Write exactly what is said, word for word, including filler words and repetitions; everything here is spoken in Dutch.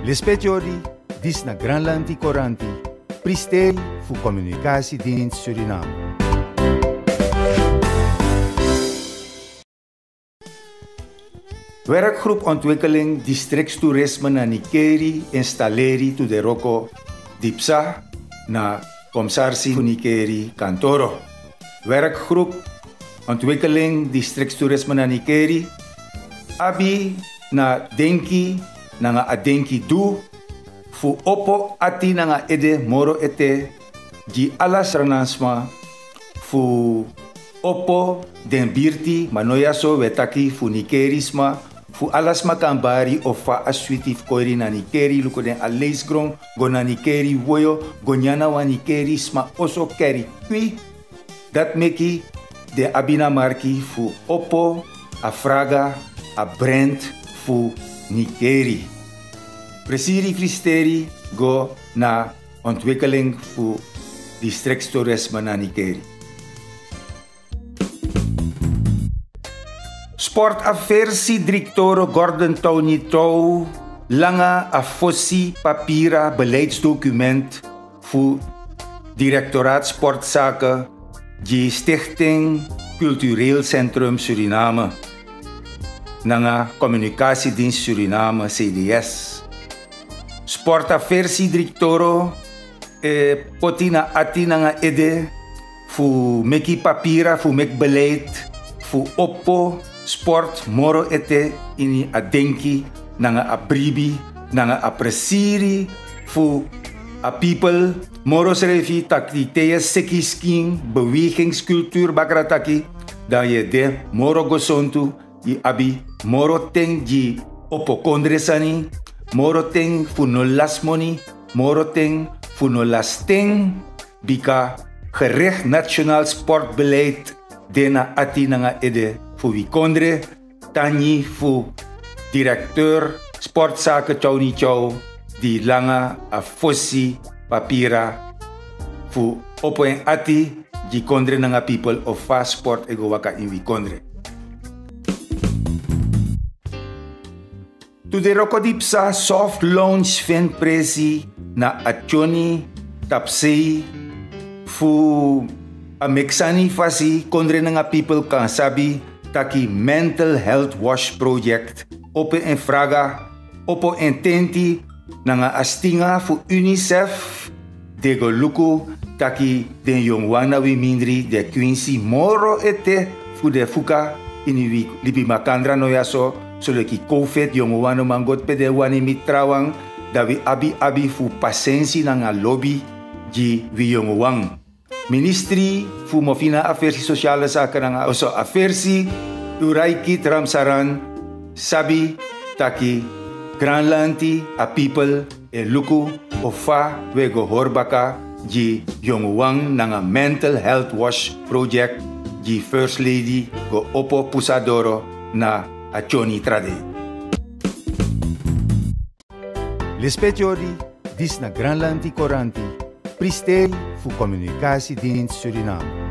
Lispetiori, dis na Granlandi Coranti, pristeri fu Communicatiedienst Suriname. Werkgroep Ontwikkeling Districtstoerisme na Nikeri installeri to de Roko Dipsa na Komsarsi Nikeri Kantoro. Werkgroep Ontwikkeling Districtstoerisme na Nikeri abi na denki na nga adenki du fu opo ati na nga ede moro ete di alas ranansma fu opo den birti manoya so wetaki fu Nikerisma fu alas makambari o fa aswitif koiri na Nikeri luko den aleisgron go na Nikeri woyo go nyana wa Nikerisma oso keri kui dat meki de abina marki fu opo a fraga a brand fu Nikeri. Presiri fristeri go na ontwikkeling fu districtstoerisme na Nikeri. Sportaversie directeur Gordon Tony Tou langa a fossi papira beleidsdocument fu Directoraat Sportzaken die Stichting Cultureel Centrum Suriname nanga Communicatiedienst Suriname C D S. Sportaversie directeur eh, potina ati nanga ede fu meki papira fu mek beleid fu oppo sport moro ete ini adenki nanga abribi nanga apresiri fu a people moro srevi taktiteya sekisking bewegingscultuur bakrataki dan je de moro gosontu i abi moro teng ji oppo kondresani moro teng fu no lasmoni moro teng fu no lasteng bika gericht nationaal sportbeleid dena ati nanga ede fu wikondre tanyi fu directeur sportzaken Tony Chow di langa a fossi papira fu opo en ati di kondre nanga people of fast sport ego waka in wikondre. To de Rokodipsa soft launch fin presi na Achoni tapsei fu a mexani fasi kondre nanga people kan sabi taki mental health wash project opo en fraga opo intenti nanga astinga fu UNICEF de goluku taki den yongwana wi mindri de Quincy moro ete fu de fuka ini libi makandra no yaso solo ki COVID yongwana mangot pede wani mitrawang dawi abi abi fu pasensi nanga lobby ji wi yongwang. Ministry fu mofina aversi sociale zaken nanga oso aversi uraiki tramsaran sabi taki Granlandi a people e luku ofa wego horbaka ji yongwang nanga mental health wash project ji first lady go opo pusadoro na Achoni trade. Lispetiori dis na Granlandi Coranti pristeri fu Communicatiedienst Suriname.